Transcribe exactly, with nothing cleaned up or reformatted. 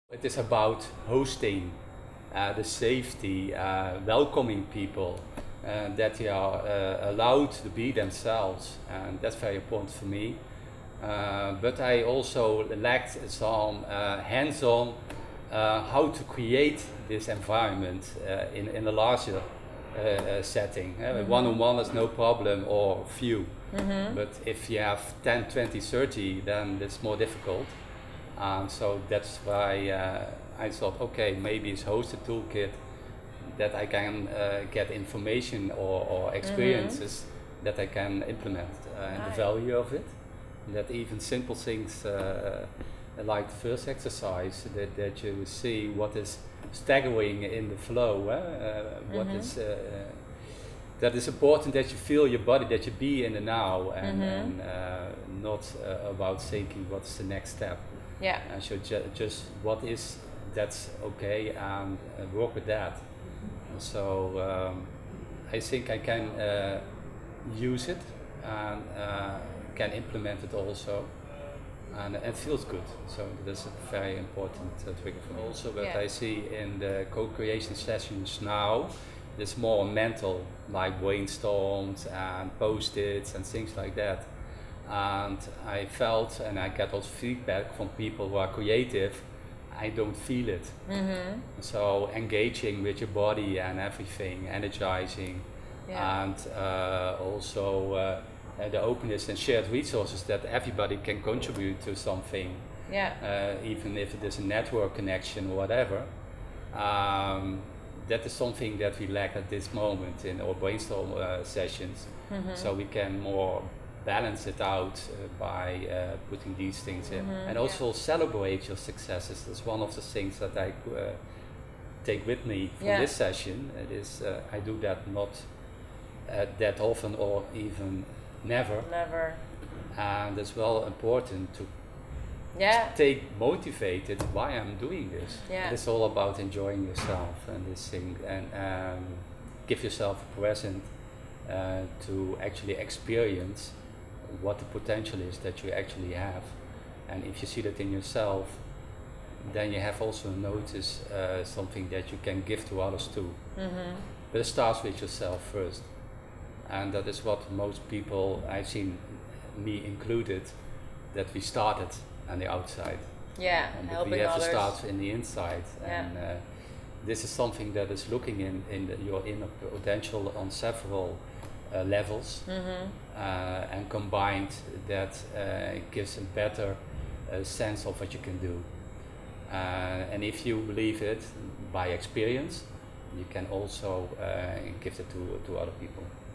It is about hosting, uh, the safety, uh, welcoming people, uh, that they are uh, allowed to be themselves, and that's very important for me. Uh, but I also lacked some uh, hands-on uh, how to create this environment uh, in, in a larger uh, uh, setting. Uh, Mm-hmm. One-on-one is no problem, or few. Mm-hmm. But if you have ten, twenty, thirty, then it's more difficult. Um, so that's why uh, I thought, okay, maybe it's hosted toolkit that I can uh, get information or, or experiences Mm-hmm. that I can implement, uh, and Right. the value of it. That even simple things uh, like the first exercise, that, that you see what is staggering in the flow, eh? uh, what Mm-hmm. is uh, that is important, that you feel your body, that you be in the now, and, Mm-hmm. and uh, not uh, about thinking what's the next step. Yeah. And so ju just what is, that's okay, and uh, work with that. And so um, I think I can uh, use it and uh, can implement it also, and it feels good. So that's a very important uh, trigger for me. Also, what Yeah. I see in the co-creation sessions now, it's more mental, like brainstorms and post-its and things like that. And I felt, and I get also feedback from people who are creative, I don't feel it. Mm-hmm. So engaging with your body and everything, energizing, Yeah. and uh, also uh, uh, the openness and shared resources, that everybody can contribute to something, Yeah. uh, even if it is a network connection or whatever. Um, that is something that we lack at this moment in our brainstorm uh, sessions. Mm-hmm. So we can more balance it out uh, by uh, putting these things in. Mhm, And also celebrate your successes. That's one of the things that I uh, take with me from Yeah. this session. It is, uh, I do that not uh, that often, or even never. Never. And it's well important to Yeah. stay motivated why I'm doing this. Yeah. It's all about enjoying yourself and this thing, and um, give yourself a present uh, to actually experience what the potential is that you actually have. And if you see that in yourself, then you have also notice uh, something that you can give to others too. Mm-hmm. But it starts with yourself first. And that is what most people, I've seen, me included, that we started on the outside. Yeah. And but Helping we have others. to start in the inside. Yeah. And uh, this is something that is looking in, in the, your inner potential on several uh, levels. Mm-hmm. Uh, and combined, that uh, gives a better uh, sense of what you can do. Uh, and if you believe it by experience, you can also uh, give it to, to other people.